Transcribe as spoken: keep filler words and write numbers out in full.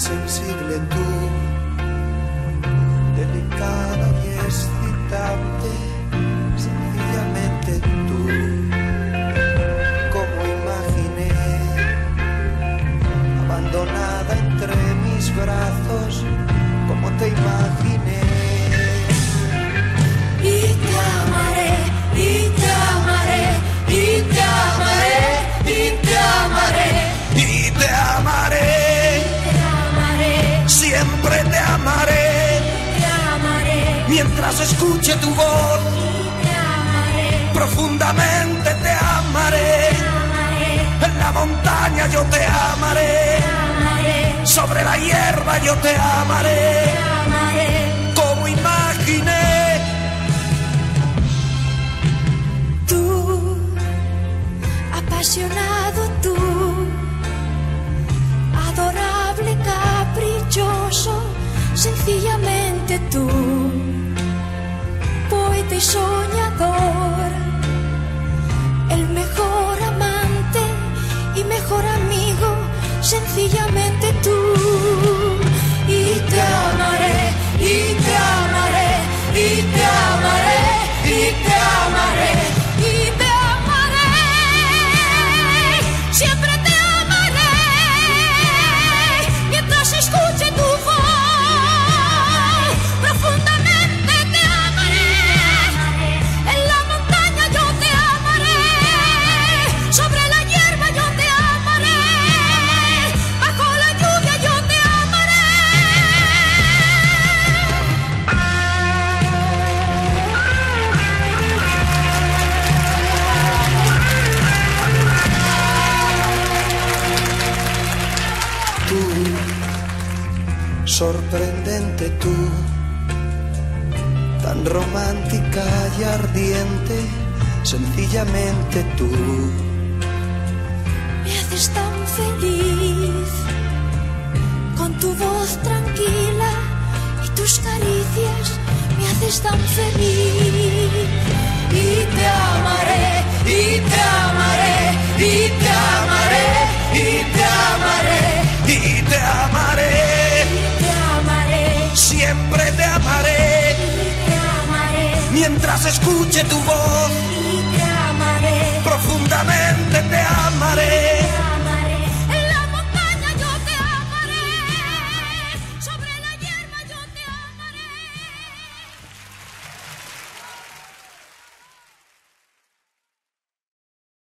sensible tú, delicada y excitante, sencillamente tú, como imaginé, abandonada entre mis brazos, como te imaginé. Y te amaré, y te amaré, y te amaré, y te amaré, y te amaré, te amaré, siempre te amaré, te amaré, mientras escuche tu voz, te amaré, profundamente te amaré, te amaré, en la montaña yo te amaré, te amaré, sobre la hierba yo te amaré, te amaré, como imaginé. tú, apasionado tú, adorable, caprichoso, sencillamente tú, poeta y soñador, el mejor amante y mejor amigo, sencillamente tú. Y te amaré, y te amaré, y te amaré, y te amaré, y te amaré, siempre te amaré, mientras escuche tu voz, profundamente te amaré, en la montaña yo te amaré, sobre la hierba yo te amaré, bajo la lluvia yo te amaré. Tú, sorprendente tú, tan romántica y ardiente, sencillamente tú. Me haces tan feliz con tu voz tranquila y tus caricias, me haces tan feliz. Y te amaré, y te amaré, y te amaré, y te amaré, Y te amaré, y te amaré, siempre te amaré, y te amaré, mientras escuche tu voz, y te amaré, profundamente te amaré,